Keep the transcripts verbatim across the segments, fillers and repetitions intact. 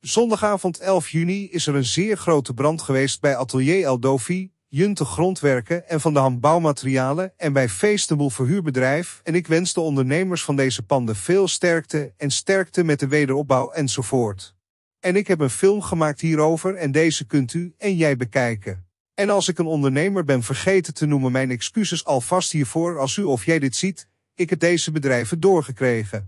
Zondagavond elf juni is er een zeer grote brand geweest bij Atelier Aldovi, Junte Grondwerken en Van de Ham Bouwmaterialen en bij Feestable Verhuurbedrijf en ik wens de ondernemers van deze panden veel sterkte en sterkte met de wederopbouw enzovoort. En ik heb een film gemaakt hierover en deze kunt u en jij bekijken. En als ik een ondernemer ben vergeten te noemen, mijn excuses alvast hiervoor als u of jij dit ziet, ik heb deze bedrijven doorgekregen.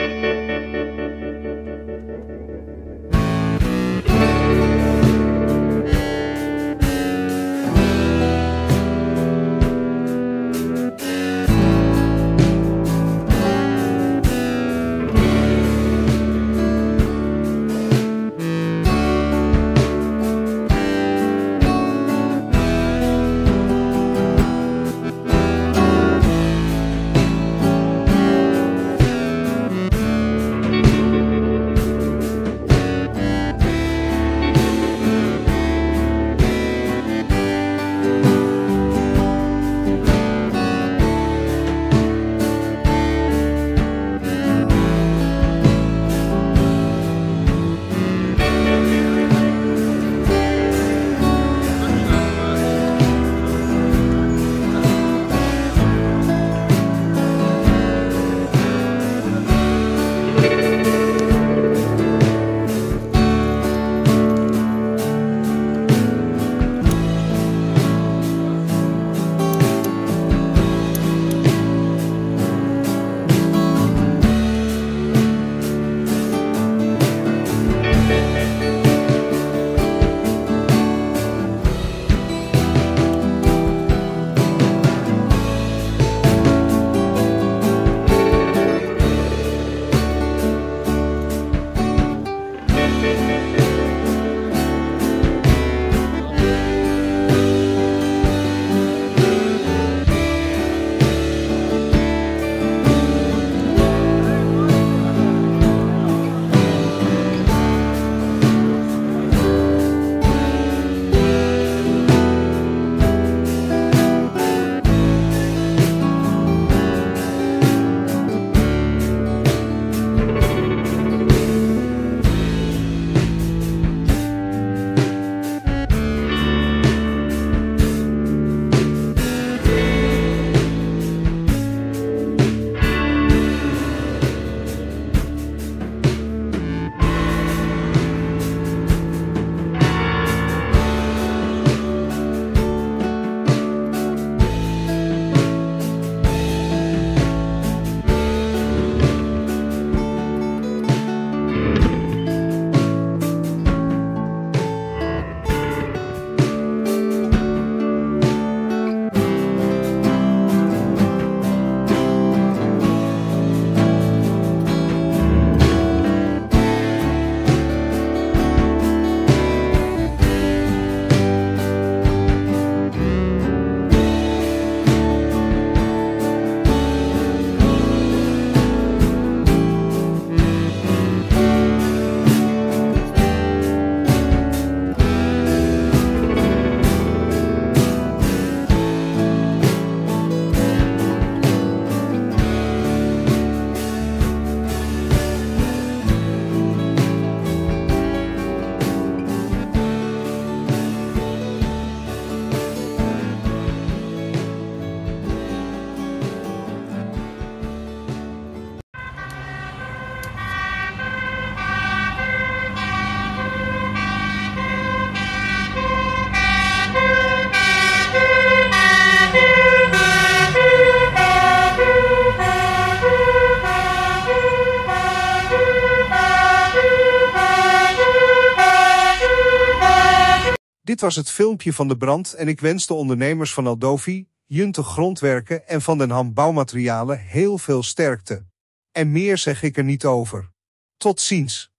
Dit was het filmpje van de brand en ik wens de ondernemers van Aldovi, Junte Grondwerken en Van den Ham Bouwmaterialen heel veel sterkte. En meer zeg ik er niet over. Tot ziens.